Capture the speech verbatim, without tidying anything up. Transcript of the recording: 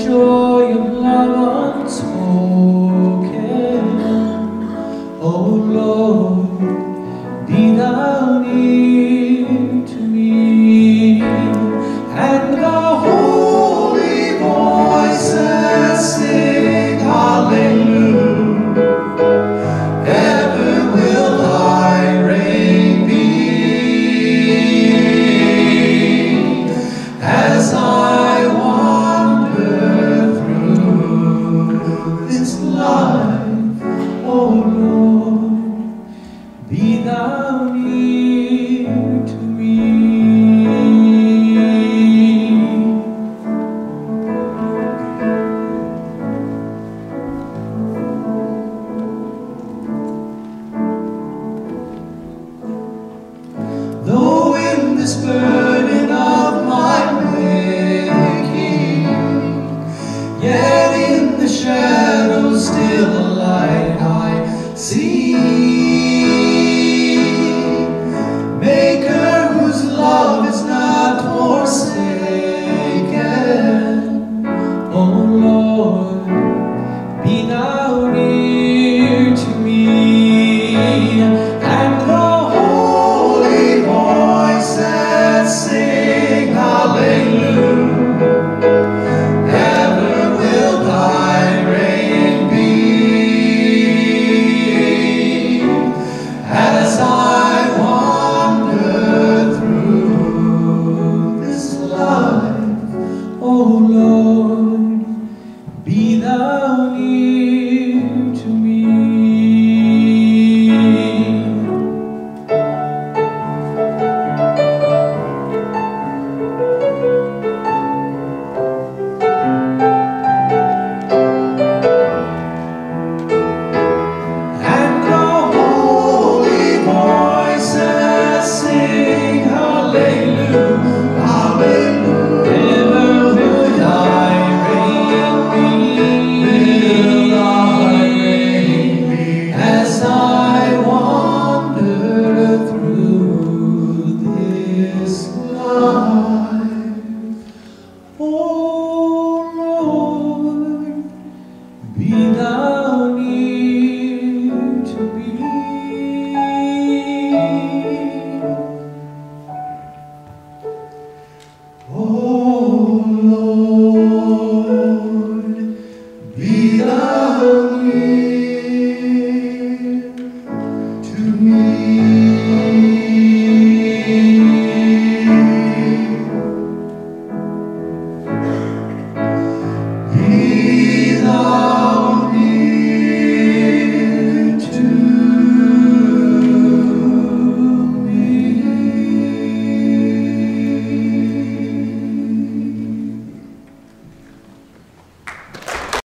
joy of love unspoken. Oh Lord, be thou near to me, and the holy voices sing hallelujah. Ever will thy reign be, as I wander through this life. Oh Lord, be thou near to me. Though in this burden of my making, yet in the shadows still a light I see. Maker whose love is not forsaken. Oh Lord, be thou near to me, and the holy voices sing hallelujah. Ever will thy reign be, as I wander through this life. Oh Lord, be thou near to me. And the holy voices sing hallelujah, hallelujah. Ever will thy reign be, will thy reign be, as I wander through this life. Oh Lord, be thou near to me. Oh